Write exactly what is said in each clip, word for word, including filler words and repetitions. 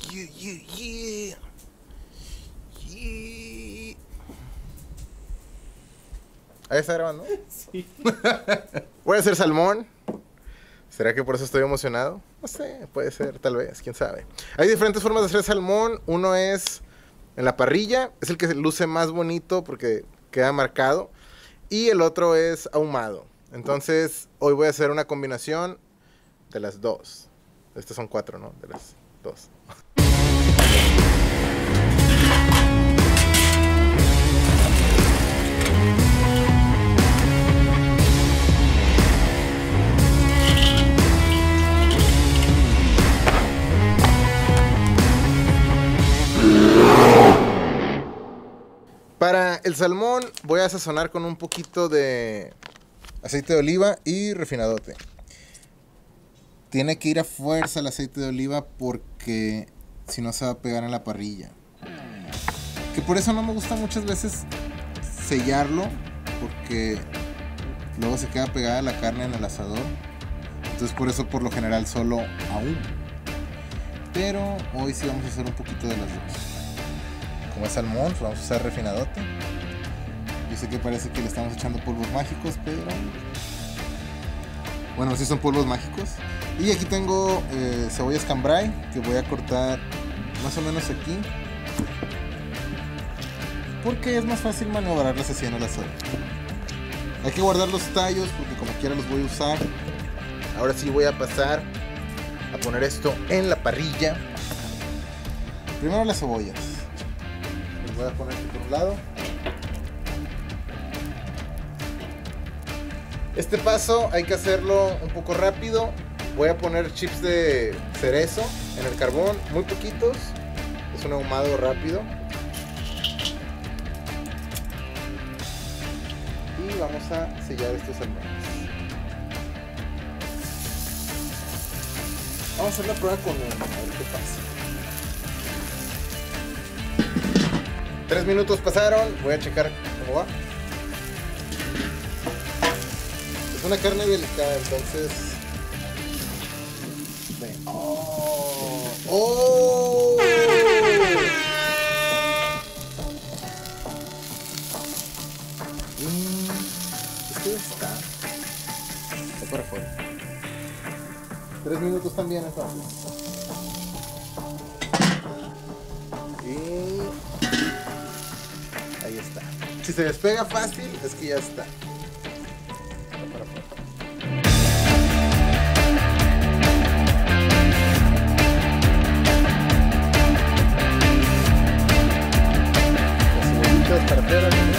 Yeah, yeah, yeah. Yeah. Ahí está grabando. Sí. Voy a hacer salmón. ¿Será que por eso estoy emocionado? No sé, puede ser, tal vez, quién sabe. Hay diferentes formas de hacer salmón. Uno es en la parrilla, es el que luce más bonito porque queda marcado. Y el otro es ahumado. Entonces, hoy voy a hacer una combinación de las dos. Estas son cuatro, ¿no? De las dos. Para el salmón voy a sazonar con un poquito de aceite de oliva y refinadote. Tiene que ir a fuerza el aceite de oliva porque si no se va a pegar en la parrilla. Que por eso no me gusta muchas veces sellarlo, porque luego se queda pegada la carne en el asador. Entonces por eso por lo general solo aún. Pero hoy sí vamos a hacer un poquito de las dos. Como es salmón, pues vamos a usar refinadote. Yo sé que parece que le estamos echando polvos mágicos, pero bueno, sí son polvos mágicos. Y aquí tengo eh, cebollas cambray que voy a cortar más o menos aquí, porque es más fácil maniobrarlas así en el asador. Hay que guardar los tallos porque como quiera los voy a usar. Ahora sí voy a pasar a poner esto en la parrilla. Primero las cebollas. Las voy a poner aquí por un lado. Este paso hay que hacerlo un poco rápido. Voy a poner chips de cerezo en el carbón, muy poquitos. Es un ahumado rápido. Y vamos a sellar estos salmones. Vamos a hacer la prueba con uno, a ver qué pasa. Tres minutos pasaron, voy a checar cómo va. Es una carne delicada, entonces... ¡Oh! ¡Oh! Mm, esto ya está. Está para afuera. Tres minutos también entonces. Y... ahí está. Si se despega fácil, es que ya está. Está para afuera. Para afuera, ¿no?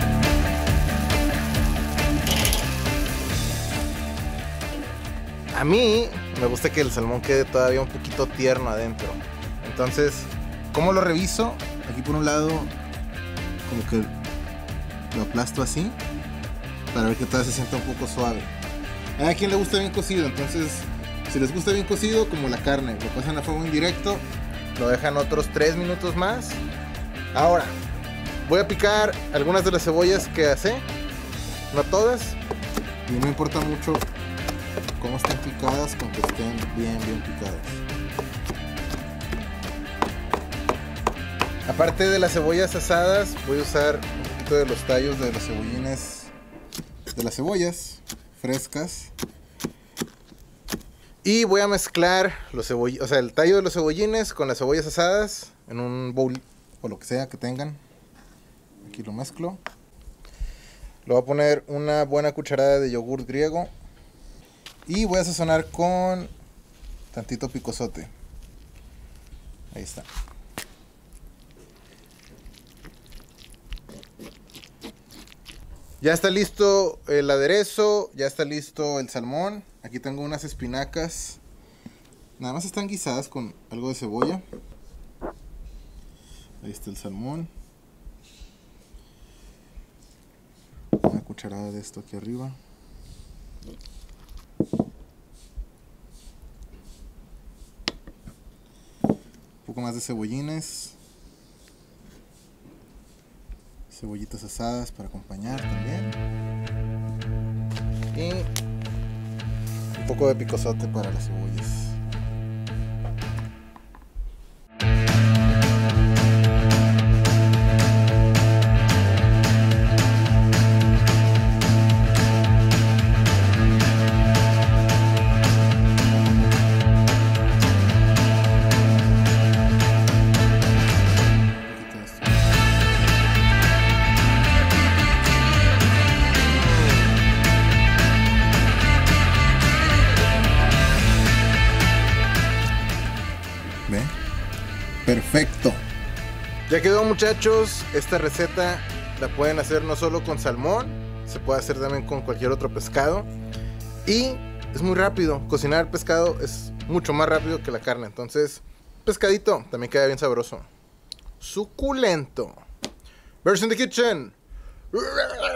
A mí me gusta que el salmón quede todavía un poquito tierno adentro. Entonces, ¿cómo lo reviso? Aquí por un lado, como que lo aplasto así, para ver que todavía se sienta un poco suave. Hay a quien le gusta bien cocido, entonces si les gusta bien cocido, como la carne, lo pasan a fuego indirecto, lo dejan otros tres minutos más. Ahora voy a picar algunas de las cebollas que hace, no todas, y no me importa mucho cómo estén picadas, con que estén bien, bien picadas. Aparte de las cebollas asadas, voy a usar un poquito de los tallos de los cebollines, de las cebollas frescas, y voy a mezclar los ceboll- o sea, el tallo de los cebollines con las cebollas asadas en un bowl o lo que sea que tengan. Aquí lo mezclo. Le voy a poner una buena cucharada de yogur griego. Y voy a sazonar con tantito picosote. Ahí está. Ya está listo el aderezo. Ya está listo el salmón. Aquí tengo unas espinacas. Nada más están guisadas con algo de cebolla. Ahí está el salmón. Una cucharada de esto aquí arriba. Un poco más de cebollines. Cebollitas asadas para acompañar también. Y un poco de picosote para las cebollas. ¿Ve? Perfecto. Ya quedó, muchachos. Esta receta la pueden hacer no solo con salmón, se puede hacer también con cualquier otro pescado. Y es muy rápido. Cocinar pescado es mucho más rápido que la carne. Entonces, pescadito también queda bien sabroso. Suculento. Bears in the kitchen.